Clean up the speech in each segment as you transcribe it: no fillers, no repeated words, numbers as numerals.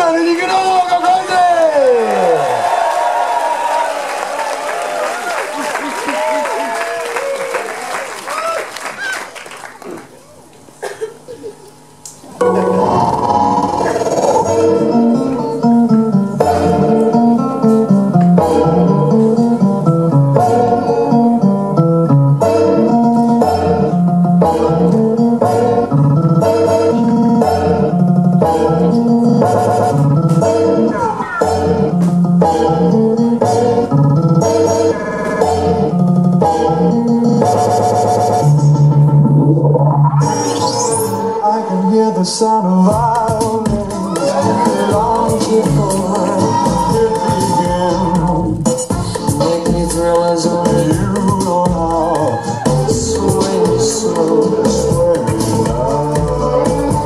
on and you can all go crazy! I can hear the sound of violins long before it begins. Make me thrill as only you know how. Sway me slow, sway me now.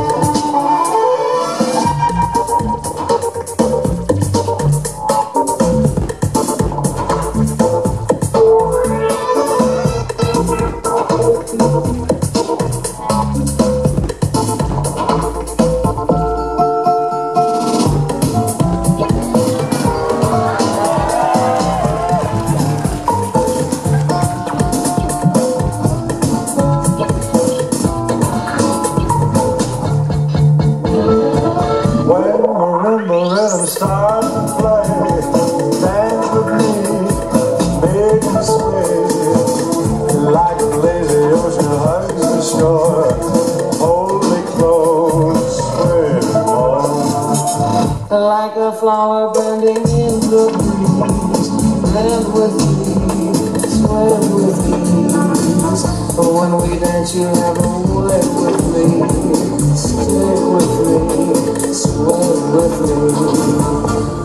When marimba rhythm starts to play, dance with me, make me sway. Like a lazy ocean hugs the shore, hold me close, sway me more. Like a flower bending in the breeze, blend with me, sway with ease. But when we dance, you have a way with me, stay with me, sway with me.